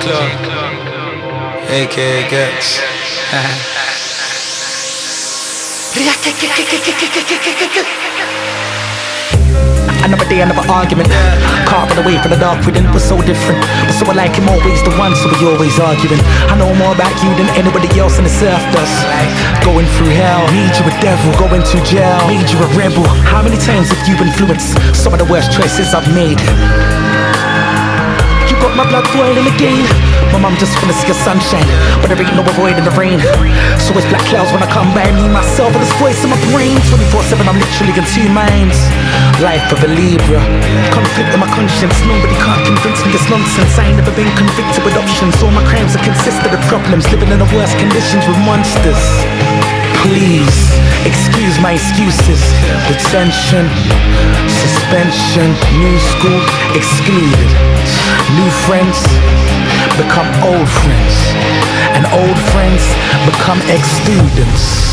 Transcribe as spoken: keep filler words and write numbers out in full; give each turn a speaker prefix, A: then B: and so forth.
A: Clark, aka Gex.
B: Another day, another argument. Caught run away from the dark within. Was so different, but so I like him always the one, so we always arguing. I know more about you than anybody else on this earth does. Going through hell, made you a devil. Going to jail, made you a rebel. How many times have you influenced some of the worst choices I've made? You got my blood boiling again. My mum just wanna see a sunshine, but there ain't no avoiding the rain. So it's black clouds when I come by me, myself, and this voice in my brain. Twenty-four seven, I'm literally in two minds. Life of a Libra, conflict in my conscience. Nobody can't convince me it's nonsense. I ain't never been convicted with options. All my crimes are consistent of problems, living in the worst conditions with monsters. Please, excuse my excuses. Detention, suspension, new school, excluded. New friends become old friends, and old friends become ex-students.